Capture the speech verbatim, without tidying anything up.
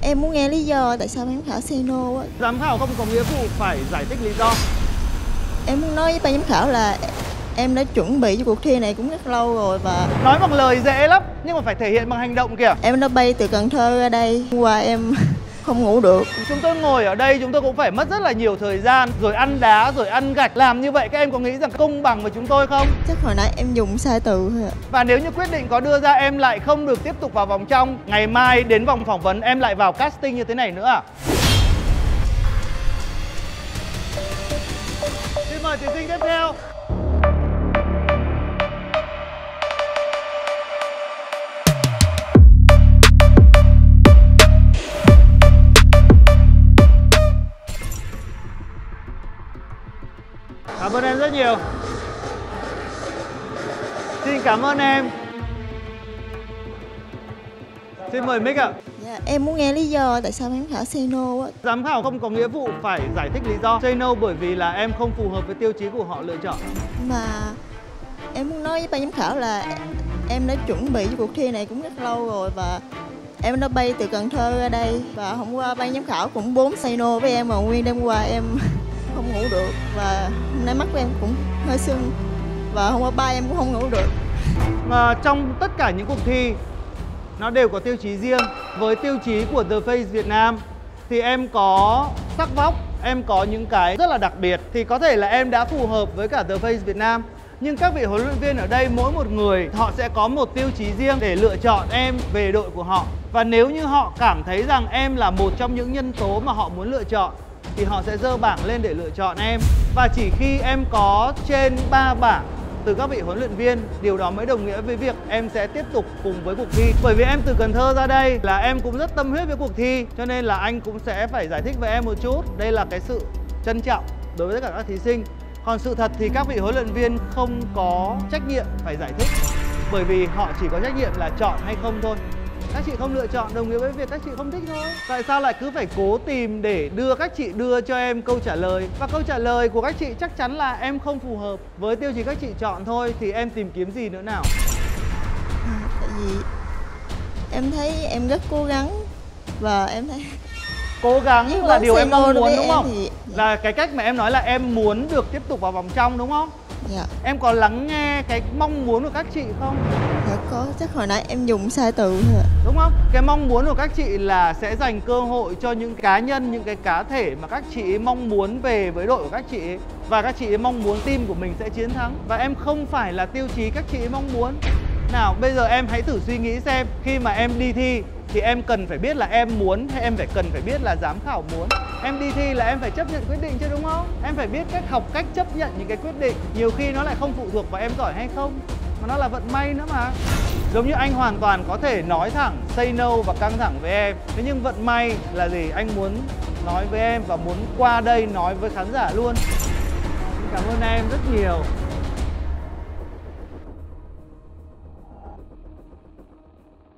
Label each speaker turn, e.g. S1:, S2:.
S1: Em muốn nghe lý do tại sao ban giám khảo say no á.
S2: Giám khảo không có nghĩa vụ phải giải thích lý do.
S1: Em muốn nói với ban giám khảo là em đã chuẩn bị cho cuộc thi này cũng rất lâu rồi và
S2: Nói bằng lời dễ lắm, nhưng mà phải thể hiện bằng hành động kìa.
S1: em đã bay từ Cần Thơ ra đây, qua em không ngủ được.
S2: Chúng tôi ngồi ở đây chúng tôi cũng phải mất rất là nhiều thời gian, rồi ăn đá, rồi ăn gạch. Làm như vậy các em có nghĩ rằng công bằng với chúng tôi không?
S1: Chắc hồi nãy em dùng sai từ thôi ạ.
S2: Và nếu như quyết định có đưa ra em lại không được tiếp tục vào vòng trong, ngày mai đến vòng phỏng vấn em lại vào casting như thế này nữa à? Xin mời thí sinh tiếp theo. Cảm ơn em rất nhiều. Xin cảm ơn em. Xin mời mic ạ.
S1: Dạ, em muốn nghe lý do tại sao ban giám khảo say no á.
S2: Giám khảo không có nghĩa vụ phải giải thích lý do. Say no bởi vì là em không phù hợp với tiêu chí của họ lựa chọn.
S1: Mà em muốn nói với ban giám khảo là em đã chuẩn bị cho cuộc thi này cũng rất lâu rồi và em đã bay từ Cần Thơ ra đây. Và hôm qua ban giám khảo cũng bốn say no với em mà nguyên đêm qua em không ngủ được. Và hôm nay mắt của em cũng hơi sưng. Và hôm qua ba em cũng không ngủ được.
S2: Mà trong tất cả những cuộc thi nó đều có tiêu chí riêng. Với tiêu chí của The Face Việt Nam thì em có sắc vóc, em có những cái rất là đặc biệt. Thì có thể là em đã phù hợp với cả The Face Việt Nam, nhưng các vị huấn luyện viên ở đây mỗi một người họ sẽ có một tiêu chí riêng để lựa chọn em về đội của họ. Và nếu như họ cảm thấy rằng em là một trong những nhân tố mà họ muốn lựa chọn thì họ sẽ dơ bảng lên để lựa chọn em. Và chỉ khi em có trên ba bảng từ các vị huấn luyện viên, điều đó mới đồng nghĩa với việc em sẽ tiếp tục cùng với cuộc thi. Bởi vì em từ Cần Thơ ra đây là em cũng rất tâm huyết với cuộc thi, cho nên là anh cũng sẽ phải giải thích với em một chút. Đây là cái sự trân trọng đối với tất cả các thí sinh. Còn sự thật thì các vị huấn luyện viên không có trách nhiệm phải giải thích, bởi vì họ chỉ có trách nhiệm là chọn hay không thôi. Các chị không lựa chọn đồng nghĩa với việc các chị không thích thôi. Tại sao lại cứ phải cố tìm để đưa các chị đưa cho em câu trả lời? Và câu trả lời của các chị chắc chắn là em không phù hợp với tiêu chí các chị chọn thôi. Thì em tìm kiếm gì nữa nào?
S1: À, tại vì em thấy em rất cố gắng và em thấy
S2: Cố gắng
S1: nhưng
S2: là điều em mong muốn đúng không?
S1: Thì...
S2: Là cái cách mà em nói là em muốn được tiếp tục vào vòng trong đúng không?
S1: Dạ.
S2: Em có lắng nghe cái mong muốn của các chị không?
S1: Dạ có, chắc hồi nãy em dùng sai từ thôi ạ.
S2: Đúng không? Cái mong muốn của các chị là sẽ dành cơ hội cho những cá nhân, những cái cá thể mà các chị mong muốn về với đội của các chị ấy. Và các chị ấy mong muốn team của mình sẽ chiến thắng. Và em không phải là tiêu chí các chị ấy mong muốn. Nào bây giờ em hãy thử suy nghĩ xem, khi mà em đi thi thì em cần phải biết là em muốn hay em phải cần phải biết là giám khảo muốn. Em đi thi là em phải chấp nhận quyết định chứ đúng không? Em phải biết cách học cách chấp nhận những cái quyết định. Nhiều khi nó lại không phụ thuộc vào em giỏi hay không, mà nó là vận may nữa mà. Giống như anh hoàn toàn có thể nói thẳng, say no và căng thẳng với em. Thế nhưng vận may là gì? Anh muốn nói với em và muốn qua đây nói với khán giả luôn. Cảm ơn em rất nhiều.